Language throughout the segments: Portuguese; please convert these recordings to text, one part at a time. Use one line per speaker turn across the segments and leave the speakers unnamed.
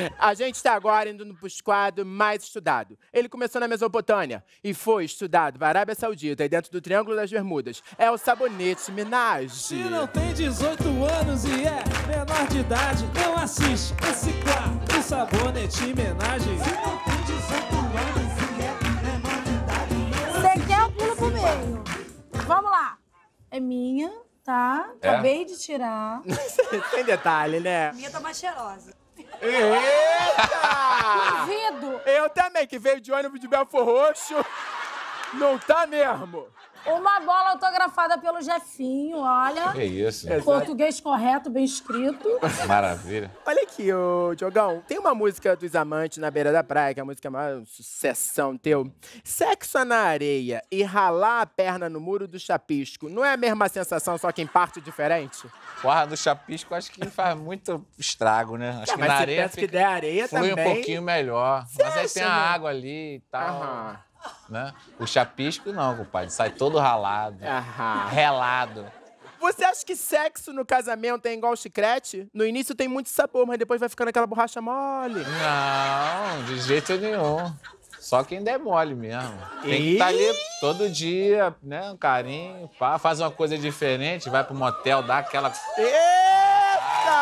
A gente está agora indo no quadro mais estudado. Ele começou na Mesopotâmia e foi estudado na Arábia Saudita e dentro do Triângulo das Bermudas. É o sabonete Minaj.
Se não tem 18 anos e é menor de idade, não assiste esse quadro, o sabonete Minaj. Se não tem 18 anos e é menor de idade,
você quer o pulo pro meio. Vamos lá. É minha, tá? Acabei de tirar.
Sem detalhe, né?
A minha tá mais cheirosa.
Eita!
Duvido.
Eu também, que veio de ônibus de Belfor Roxo. Não tá mesmo.
Uma bola autografada pelo Jefinho, olha.
Que isso.
Português correto, bem escrito.
Maravilha.
Olha aqui, ô Diogão. Tem uma música dos Amantes na beira da praia, que é a música mais sucessão teu. Sexo na areia e ralar a perna no muro do chapisco. Não é a mesma sensação, só que em parte diferente?
Porra, do chapisco acho que faz muito estrago, né? Acho que
mas
na
se
areia
pensa que der areia
flui
também.
um pouquinho melhor.
Você
Mas aí
acha,
tem a
né?
água ali e tal. Né? O chapisco não, compadre. Sai todo ralado. Relado.
Você acha que sexo no casamento é igual chiclete? No início tem muito sabor, mas depois vai ficando aquela borracha mole.
Não, de jeito nenhum. Só quem der mole mesmo. Tem que estar ali todo dia, né? Um carinho, pá, faz uma coisa diferente, vai pro motel, dá aquela...
Eita!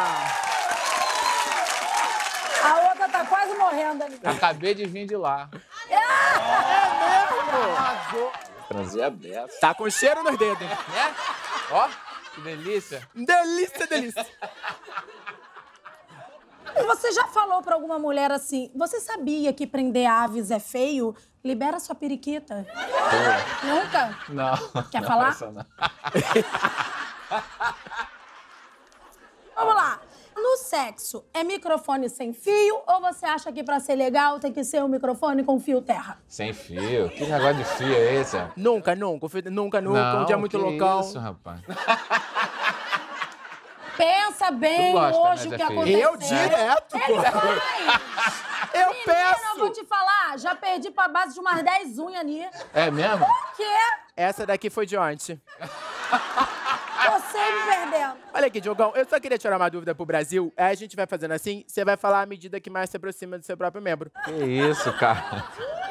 A outra tá quase morrendo ali.
Acabei de vir de lá.
É mesmo?
Transei aberto.
Tá com cheiro nos dedos.
Né? Ó, que delícia.
Delícia, delícia.
Você já falou pra alguma mulher assim, você sabia que prender aves é feio? Libera sua periquita. Nunca?
Não.
Quer
não,
falar?
essa não.
Vamos lá. No sexo, é microfone sem fio ou você acha que pra ser legal tem que ser um microfone com fio terra?
Sem fio? Que negócio de fio é esse?
Nunca. Um dia muito
que
loucão.
Isso, rapaz.
Pensa bem
Tu gosta,
hoje
né,
o que
Zé Filho?
aconteceu.
Eu direto,
Ele
pô.
faz.
Eu
Menina,
peço.
eu vou te falar, já perdi pra base de umas 10 unhas ali.
É mesmo?
O quê?
Essa daqui foi de ontem.
Você me perdendo.
Olha aqui, Diogão, eu só queria tirar uma dúvida pro Brasil. Aí a gente vai fazendo assim, você vai falar à medida que mais se aproxima do seu próprio membro.
Que isso, cara.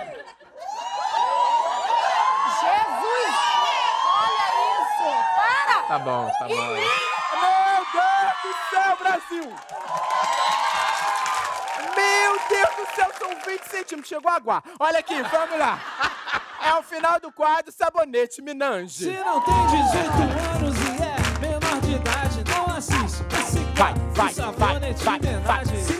Jesus! Olha isso! Para!
Tá bom, tá bom.
Meu Deus do céu, Brasil! Meu Deus do céu, são 20 centímetros. Chegou a aguar. Olha aqui, vamos lá. É o final do quadro Sabonete Minaj.
Se não tem 18 anos e é menor de idade, não assiste esse quadro, o sabonete Minaj.